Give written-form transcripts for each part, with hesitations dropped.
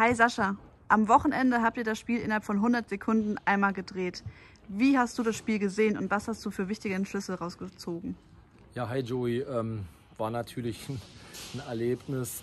Hi Sascha, am Wochenende habt ihr das Spiel innerhalb von 100 Sekunden einmal gedreht. Wie hast du das Spiel gesehen und was hast du für wichtige Entschlüsse rausgezogen? Ja, hi Joey. War natürlich ein Erlebnis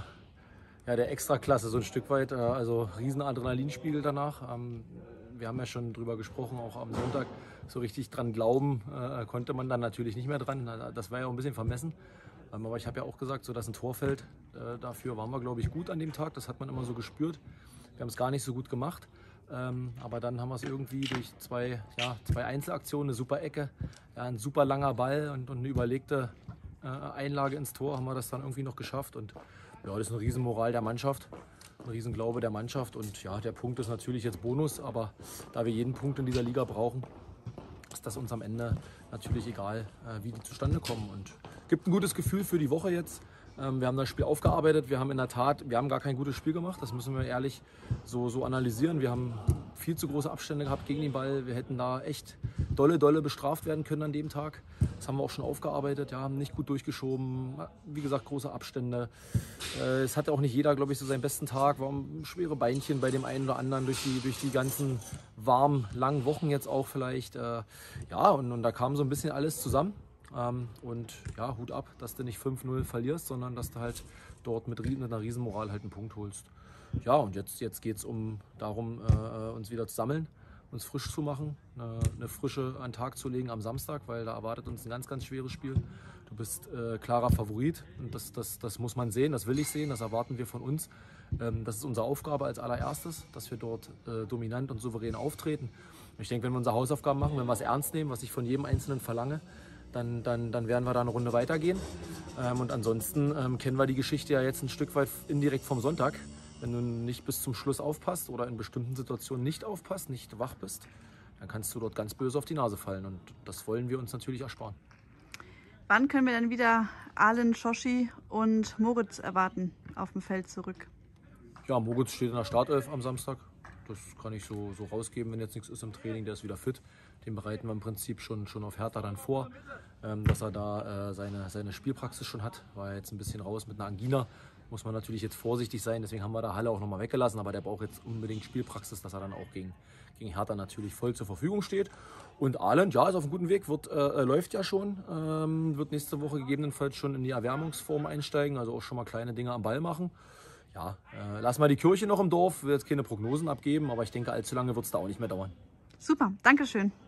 der Extraklasse, so ein Stück weit. Also riesen Adrenalinspiegel danach. Wir haben ja schon drüber gesprochen, auch am Sonntag. So richtig dran glauben konnte man dann natürlich nicht mehr dran. Das war ja auch ein bisschen vermessen. Aber ich habe ja auch gesagt, so dass ein Tor fällt. Dafür waren wir, glaube ich, gut an dem Tag. Das hat man immer so gespürt. Wir haben es gar nicht so gut gemacht. Aber dann haben wir es irgendwie durch zwei Einzelaktionen, eine super Ecke, ja, ein super langer Ball und eine überlegte Einlage ins Tor haben wir das dann irgendwie noch geschafft. Und ja, das ist eine Riesenmoral der Mannschaft, ein Riesenglaube der Mannschaft. Und ja, der Punkt ist natürlich jetzt Bonus, aber da wir jeden Punkt in dieser Liga brauchen, ist das uns am Ende natürlich egal, wie die zustande kommen. Und gibt ein gutes Gefühl für die Woche jetzt. Wir haben das Spiel aufgearbeitet. Wir haben in der Tat, wir haben gar kein gutes Spiel gemacht. Das müssen wir ehrlich so analysieren. Wir haben viel zu große Abstände gehabt gegen den Ball. Wir hätten da echt dolle bestraft werden können an dem Tag. Das haben wir auch schon aufgearbeitet. Ja, haben nicht gut durchgeschoben. Wie gesagt, große Abstände. Es hatte auch nicht jeder, glaube ich, so seinen besten Tag. Waren schwere Beinchen bei dem einen oder anderen durch die ganzen warmen, langen Wochen jetzt auch vielleicht. Ja, und da kam so ein bisschen alles zusammen. Und ja, Hut ab, dass du nicht 5-0 verlierst, sondern dass du halt dort mit einer Riesenmoral halt einen Punkt holst. Ja, und jetzt geht es darum, uns wieder zu sammeln, uns frisch zu machen, eine Frische an den Tag zu legen am Samstag, weil da erwartet uns ein ganz schweres Spiel. Du bist klarer Favorit und das muss man sehen, das will ich sehen, das erwarten wir von uns. Das ist unsere Aufgabe als allererstes, dass wir dort dominant und souverän auftreten. Und ich denke, wenn wir unsere Hausaufgaben machen, wenn wir es ernst nehmen, was ich von jedem Einzelnen verlange, dann werden wir da eine Runde weitergehen. Und ansonsten kennen wir die Geschichte ja jetzt ein Stück weit indirekt vom Sonntag. Wenn du nicht bis zum Schluss aufpasst oder in bestimmten Situationen nicht aufpasst, nicht wach bist, dann kannst du dort ganz böse auf die Nase fallen. Und das wollen wir uns natürlich ersparen. Wann können wir dann wieder Alen, Schoshi und Moritz erwarten auf dem Feld zurück? Ja, Moritz steht in der Startelf am Samstag. Das kann ich so rausgeben, wenn jetzt nichts ist im Training. Der ist wieder fit. Den bereiten wir im Prinzip schon auf Hertha dann vor, dass er da seine Spielpraxis schon hat. War jetzt ein bisschen raus mit einer Angina. Muss man natürlich jetzt vorsichtig sein. Deswegen haben wir da Halle auch nochmal weggelassen. Aber der braucht jetzt unbedingt Spielpraxis, dass er dann auch gegen Hertha natürlich voll zur Verfügung steht. Und Ahlen, ja, ist auf einem guten Weg, läuft ja schon. Wird nächste Woche gegebenenfalls schon in die Erwärmungsform einsteigen. Also auch schon mal kleine Dinge am Ball machen. Ja, lass mal die Kirche noch im Dorf. Ich will jetzt keine Prognosen abgeben, aber ich denke, allzu lange wird es da auch nicht mehr dauern. Super, Dankeschön.